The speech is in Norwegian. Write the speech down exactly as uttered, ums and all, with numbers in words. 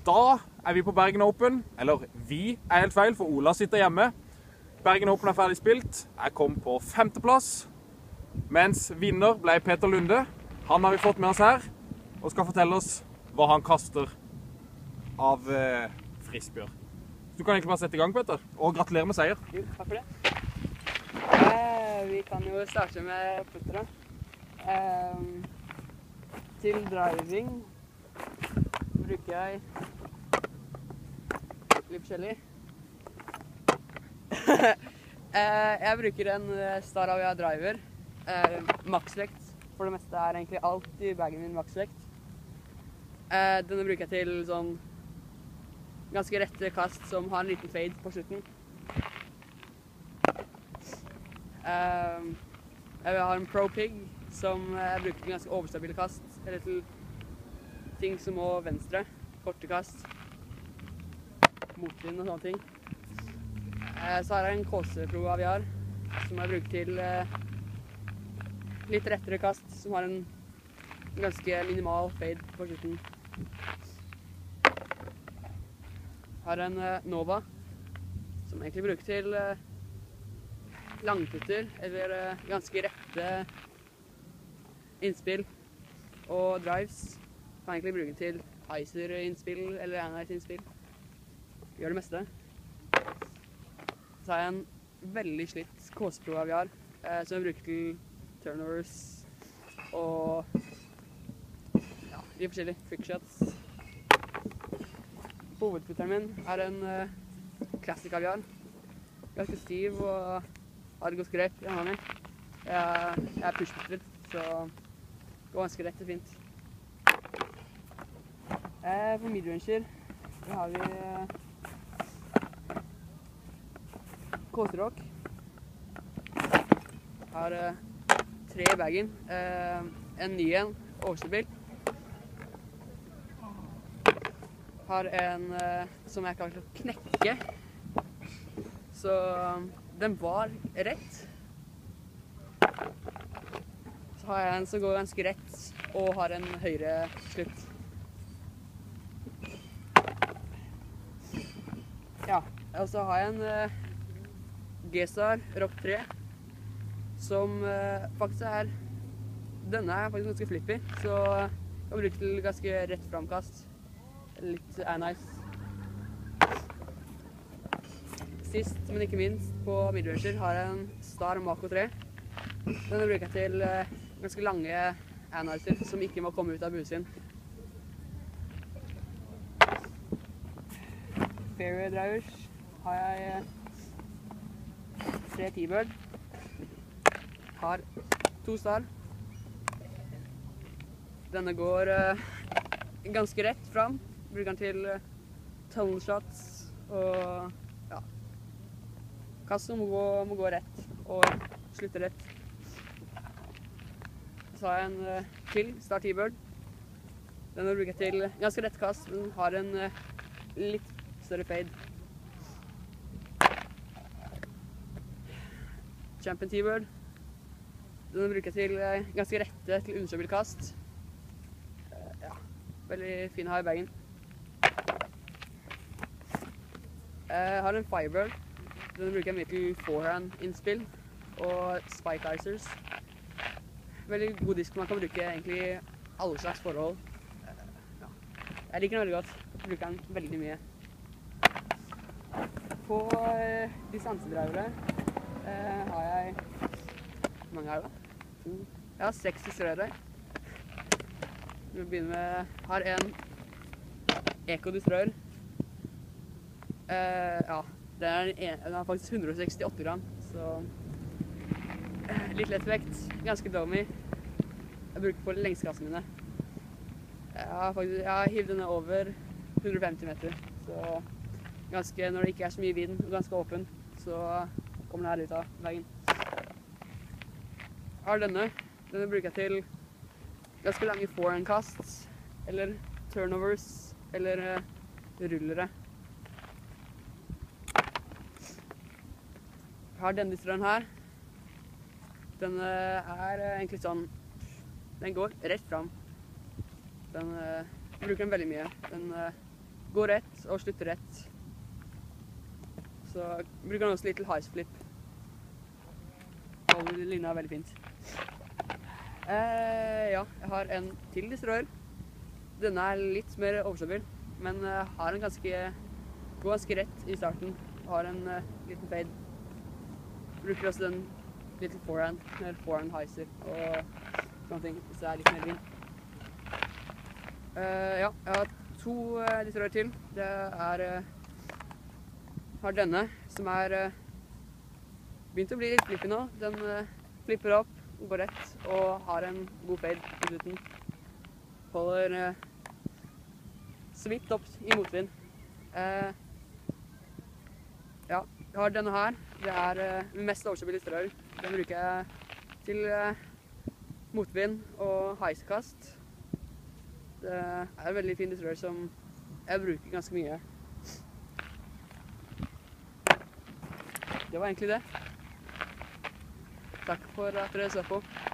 Da er vi på Bergen Open, eller vi er helt feil, for Ola sitter hjemme. Bergen Open er ferdig spilt. Jeg kom på femteplass, mens vinner ble Peter Lunde. Han har vi fått med oss her, og skal fortelle oss hva han kaster av eh, frisbjør. Du kan egentlig bare sette i gang, Peter, og gratulerer med seier. Jo, takk for det. Eh, vi kan jo starte med putterne. Eh, til driving bruker jeg litt forskjellig. eh, jeg bruker en Staravia driver. Eh, maksvekt. For det meste er egentlig alt i bagen min maksvekt. Eh, denne bruker jeg til sånn ganske rette kast som har en liten fade på slutten. Uh, jeg har en Pro Pig som jeg bruker til ganske overstabile kast, eller til ting som må venstre, korte kast, motvind og sånne ting. Uh, så har jeg en K C Pro Aviar som jeg bruker til uh, litt rettere kast, som har en ganske minimal fade på slutten. Har en uh, Nova, som egentlig bruker til uh, langputter, eller uh, ganske rette innspill og drives. Kan egentlig bruke til Icer-innspill eller Anite-innspill. Gjør det meste. Så har jeg en veldig slitt K C Pro Aviar, uh, som jeg bruker til turnovers og ja, de forskjellige trickshots. Hovedputteren min er en uh, Classic Aviar. Ganske stiv og har det ganske greit i hånda mi. Jeg, jeg er pushputter, så det går ganske rett og fint. Eh, for midranger har vi uh, K-Rock. Har uh, tre i bagen. Uh, en ny en, overstabil. Har en uh, som jeg kan knekke, så um, den var rett. Så har jeg en som går ganske rett og har en høyre slutt. Ja, og så har jeg en uh, G-Star Rock tre, som uh, faktisk er, denne er faktisk ganske flippy, så jeg kan bruke til ganske rett framkast. Litt er nice. Sist, men ikke minst, på midranger har jeg en Star Mako tre. Denne bruker jeg til uh, ganske lange anarter som ikke må komme ut av busen. Fairway drivers har jeg uh, tre T-Bird. Har to Star. Denne går uh, ganske rett fram. Bruker den til uh, tunnel shots og ja, kast som må gå, må gå rett og slutte rett. Så har jeg en uh, til Star T-Bird. Denne bruker jeg til ganske rett kast, men har en uh, litt større fade. Champion T-Bird. Denne bruker jeg til uh, ganske rette til understabil kast. Uh, ja, veldig fin å ha i bagen. Jeg har en Firebird. Den bruker jeg mye til forehand-innspill og spike icers. Veldig god disk man kan bruke egentlig i alle slags forhold. Ja. Jeg liker den veldig godt. Jeg bruker den veldig mye. På uh, distansedrivere uh, har jeg, hvor mange er det da? To. Jeg har seks distrøyere. Vi begynner med, har en Eco Destroyer. Uh, ja, den er, en, den er faktisk hundre og sekstiåtte gram, så uh, litt lettvekt, ganske dummy. Jeg bruker på lengskastene mine. Jeg har faktisk, jeg har hivd denne over hundre og femti meter, så ganske, når det ikke er så mye vind og ganske åpen, så kommer den her ut av veien. Jeg har denne, denne bruker jeg til ganske lange forehand-kast, eller turnovers, eller uh, rullere. Jeg har denne distrøyen her. Den er egentlig sånn, den går rett fram. Den uh, bruker den veldig mye. Den uh, gå rett og slutte rett. Så bruker den også litt til heist flip. Og linja er veldig fint. Eh, ja, jeg har en til destroyer. Denne er litt mer overstabil, men uh, har en ganske, går ganske rett i starten. Har en uh, liten fade. Bruker også den little forehand, eller forehand heiser og sånne ting, hvis det er litt mer vind. Uh, ja, jeg har to uh, destroyer til. Det er uh, har denne, som er uh, begynt å bli litt flippy nå. Den uh, flipper opp, går rett, og har en god fade på slutten. Holder uh, så vidt opp i motvind. Uh, ja, jeg har denne her. Det er uh, min mest overstabile destroyer. Den bruker jeg til uh, motvind og heisekast. Det er en veldig fin destroyer som jeg bruker ganske mye. Det var egentlig det. Takk for at dere så på.